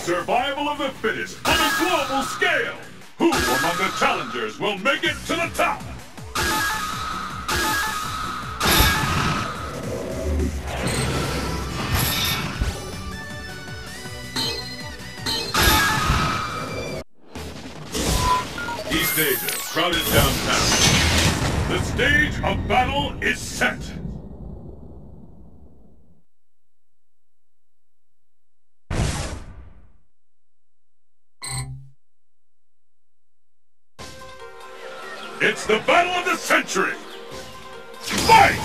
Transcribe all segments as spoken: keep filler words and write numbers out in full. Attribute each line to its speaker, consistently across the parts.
Speaker 1: Survival of the fittest on a global scale! Who among the challengers will make it to the top? These stages crowded downtown. The stage of battle is set! It's the battle of the century! Fight!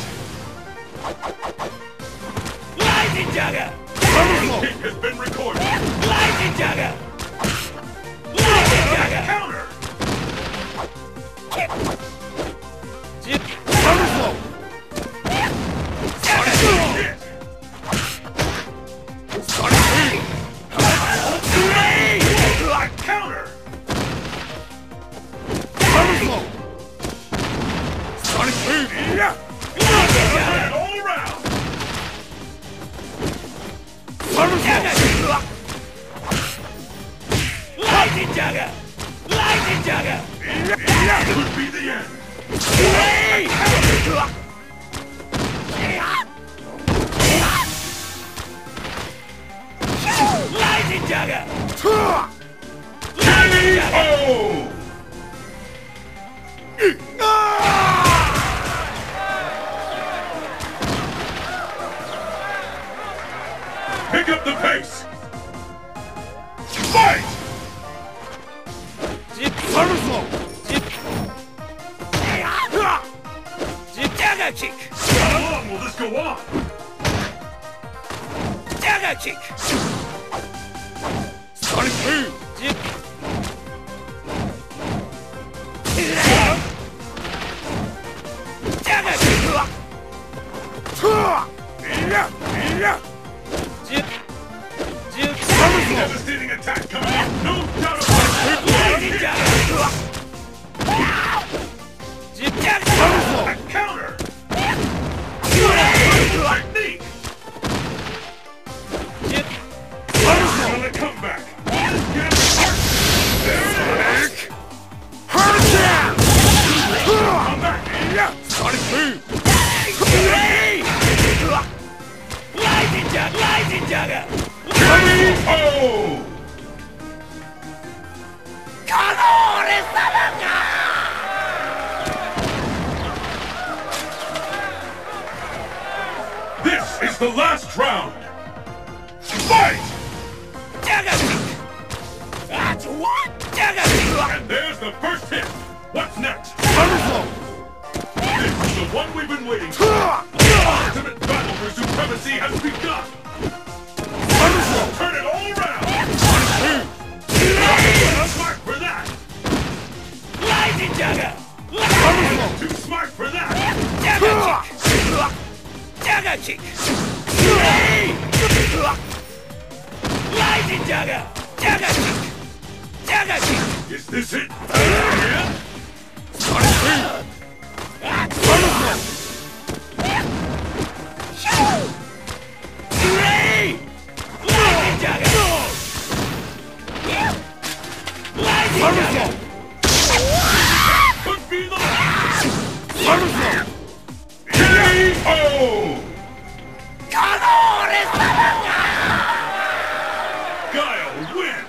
Speaker 2: Lightning Jagger!
Speaker 1: The kick has been recorded!
Speaker 2: Lightning Jagger! Lightning Jagger!
Speaker 1: Counter!
Speaker 2: Thunderflow!
Speaker 1: Sonic hit!
Speaker 2: Sonic Boom!
Speaker 1: Counter!
Speaker 2: Thunderflow! Sonic Boom!
Speaker 1: Yeah! Lightning Jagger! All around!
Speaker 2: Thunderflow! Lightning Jagger! Lightning Jagger!
Speaker 1: That could be the end!
Speaker 2: Lightning Jagger!
Speaker 1: K O! Pick up the pace! Fight!
Speaker 2: Thunderflow! Dagger kick!
Speaker 1: How long will this go on?
Speaker 2: Dagger kick! Sonic Boom! Dagger kick!
Speaker 1: Devastating attack coming up! No doubt about it!
Speaker 2: Lightning Jagger!
Speaker 1: A counter! Technique! On the comeback! Get him Sonic!
Speaker 2: Hurricane!
Speaker 1: Come back!
Speaker 2: Sonic Boom! Lightning Jagger! Lightning Jagger!
Speaker 1: K O!
Speaker 2: Calore Salanga!
Speaker 1: This is the last round! Fight!
Speaker 2: Dagger kick! That's what? Dagger kick!
Speaker 1: And there's the first hit! What's next?
Speaker 2: Thunderflow!
Speaker 1: This is the one we've been waiting for! The ultimate battle for supremacy has begun!
Speaker 2: Thunderflow!
Speaker 1: Turn it all around!
Speaker 2: Sonic Boom!
Speaker 1: Too smart for that!
Speaker 2: Lightning Jagger!
Speaker 1: Thunderflow! Too smart for that!
Speaker 2: Dagger kick! Dagger kick! Lightning Jagger! Dagger kick! Dagger kick!
Speaker 1: Is this it? Yeah?
Speaker 2: Sonic Boom! Thunderflow! Lightning Jagger! Lightning Jagger!
Speaker 1: Could be the last!
Speaker 2: Thunderflow!
Speaker 1: K O!
Speaker 2: Calore Salanga!
Speaker 1: Guile wins!